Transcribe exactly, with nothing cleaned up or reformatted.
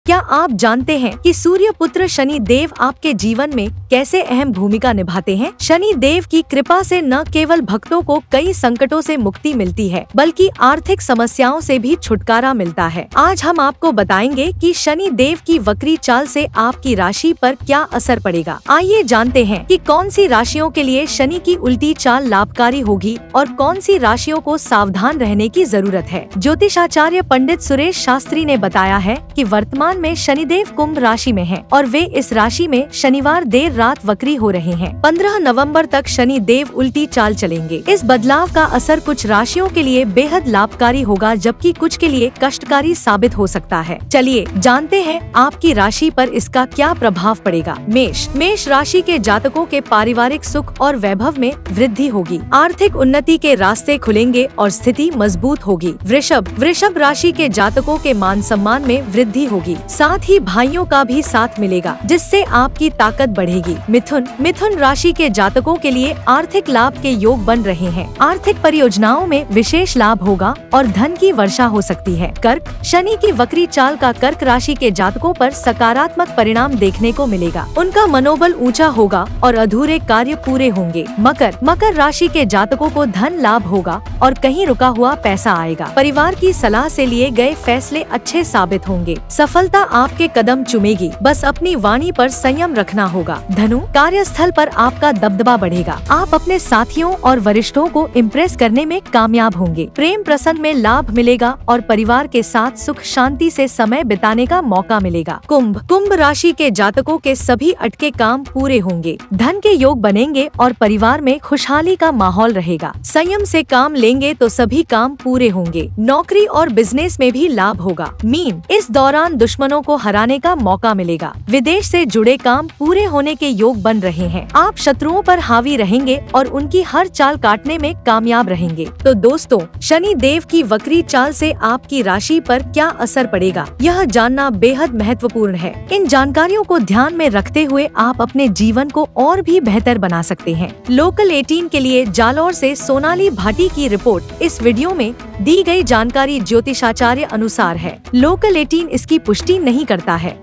क्या आप जानते हैं कि सूर्य पुत्र शनि देव आपके जीवन में कैसे अहम भूमिका निभाते हैं? शनि देव की कृपा से न केवल भक्तों को कई संकटों से मुक्ति मिलती है, बल्कि आर्थिक समस्याओं से भी छुटकारा मिलता है। आज हम आपको बताएंगे कि शनि देव की वक्री चाल से आपकी राशि पर क्या असर पड़ेगा। आइए जानते हैं कि कौन सी राशियों के लिए शनि की उल्टी चाल लाभकारी होगी और कौन सी राशियों को सावधान रहने की जरूरत है। ज्योतिषाचार्य पंडित सुरेश शास्त्री ने बताया है कि वर्तमान में शनिदेव कुंभ राशि में हैं और वे इस राशि में शनिवार देर रात वक्री हो रहे हैं। पंद्रह नवंबर तक शनि देव उल्टी चाल चलेंगे। इस बदलाव का असर कुछ राशियों के लिए बेहद लाभकारी होगा, जबकि कुछ के लिए कष्टकारी साबित हो सकता है। चलिए जानते हैं आपकी राशि पर इसका क्या प्रभाव पड़ेगा। मेष मेष राशि के जातकों के पारिवारिक सुख और वैभव में वृद्धि होगी। आर्थिक उन्नति के रास्ते खुलेंगे और स्थिति मजबूत होगी। वृषभ वृषभ राशि के जातकों के मान सम्मान में वृद्धि होगी। साथ ही भाइयों का भी साथ मिलेगा, जिससे आपकी ताकत बढ़ेगी। मिथुन मिथुन राशि के जातकों के लिए आर्थिक लाभ के योग बन रहे हैं। आर्थिक परियोजनाओं में विशेष लाभ होगा और धन की वर्षा हो सकती है। कर्क शनि की वक्री चाल का कर्क राशि के जातकों पर सकारात्मक परिणाम देखने को मिलेगा। उनका मनोबल ऊंचा होगा और अधूरे कार्य पूरे होंगे। मकर मकर राशि के जातकों को धन लाभ होगा और कहीं रुका हुआ पैसा आएगा। परिवार की सलाह से लिए गए फैसले अच्छे साबित होंगे। सफलता आपके कदम चुमेगी, बस अपनी वाणी पर संयम रखना होगा। धनु कार्यस्थल पर आपका दबदबा बढ़ेगा। आप अपने साथियों और वरिष्ठों को इम्प्रेस करने में कामयाब होंगे। प्रेम प्रसंग में लाभ मिलेगा और परिवार के साथ सुख शांति से समय बिताने का मौका मिलेगा। कुंभ कुंभ राशि के जातकों के सभी अटके काम पूरे होंगे। धन के योग बनेंगे और परिवार में खुशहाली का माहौल रहेगा। संयम से काम लेंगे तो सभी काम पूरे होंगे। नौकरी और बिजनेस में भी लाभ होगा। मीन इस दौरान दुश्मनों को हराने का मौका मिलेगा। विदेश से जुड़े काम पूरे होने के योग बन रहे हैं। आप शत्रुओं पर हावी रहेंगे और उनकी हर चाल काटने में कामयाब रहेंगे। तो दोस्तों, शनि देव की वक्री चाल से आपकी राशि पर क्या असर पड़ेगा, यह जानना बेहद महत्वपूर्ण है। इन जानकारियों को ध्यान में रखते हुए आप अपने जीवन को और भी बेहतर बना सकते हैं। लोकल अठारह के लिए जालौर से सोनाली भाटी की रिपोर्ट। इस वीडियो में दी गई जानकारी ज्योतिषाचार्य अनुसार है। लोकल अठारह इसकी पुष्टि नहीं करता है।